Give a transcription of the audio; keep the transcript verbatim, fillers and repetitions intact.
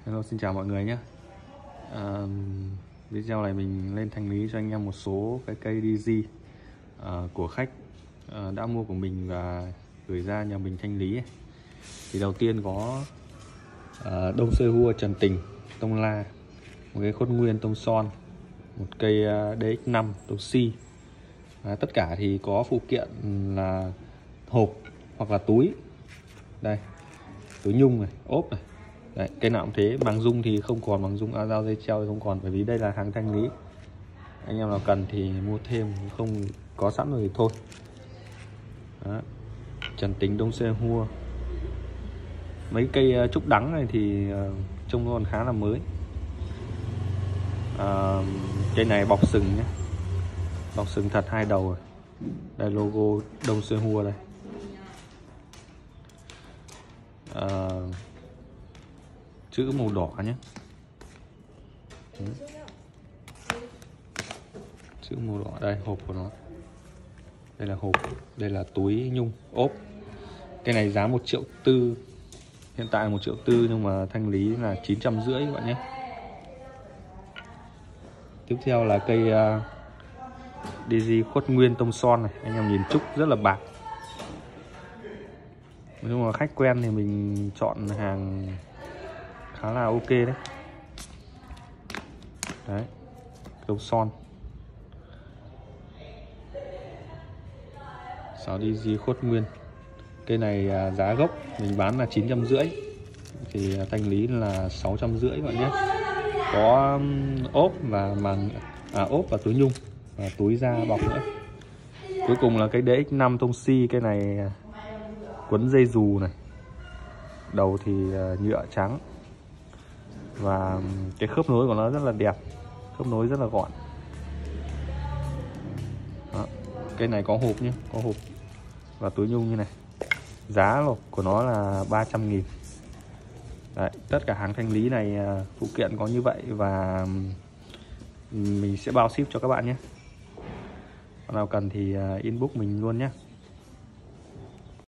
Hello, xin chào mọi người nhé. à, Video này mình lên thanh lý cho anh em một số cái cây đê giê à, của khách à, đã mua của mình và gửi ra nhà mình thanh lý. Thì đầu tiên có à, Đông Sơ Hua Trần Tình tông la, một cái Khuất Nguyên tông son, một cây đê ích năm tông si. à, Tất cả thì có phụ kiện là hộp hoặc là túi. Đây, túi nhung này, ốp này. Đấy, cây nào cũng thế. Bằng dung thì không còn, bằng dung áo dao dây treo thì không còn, bởi vì đây là hàng thanh lý. Anh em nào cần thì mua thêm, không có sẵn rồi thì thôi. Đó. Trần Tình Đông Sơ Hua. Mấy cây trúc đắng này thì uh, trông nó còn khá là mới. uh, Cây này bọc sừng nhé, bọc sừng thật hai đầu rồi. Đây logo Đông Sơ Hua đây. uh, Chữ màu đỏ nhé. Ừ. Chữ màu đỏ đây, hộp của nó. Đây là hộp, đây là túi nhung ốp. Cái này giá một triệu tư, hiện tại là một triệu tư nhưng mà thanh lý là chín trăm rưỡi các bạn nhé. Tiếp theo là cây uh, đê giê Khuất Nguyên tông son này, anh em nhìn trúc rất là bạc. Nhưng mà khách quen thì mình chọn hàng khá là ok đấy. Đấy, tông son. Sáu đê giê Khuất Nguyên. Cây này à, giá gốc mình bán là chín trăm rưỡi, thì thanh lý là sáu trăm rưỡi bạn nhé. Có um, ốp và màng à, ốp và túi nhung và túi da bọc nữa. Cuối cùng là cái đê ích năm tông si. Cái này quấn dây dù này, đầu thì uh, nhựa trắng, và cái khớp nối của nó rất là đẹp, khớp nối rất là gọn. Đó. Cái này có hộp nhé, có hộp và túi nhung như này. Giá của nó là ba trăm nghìn. Đấy, tất cả hàng thanh lý này phụ kiện có như vậy, và mình sẽ bao ship cho các bạn nhé. Nào cần thì inbox mình luôn nhé.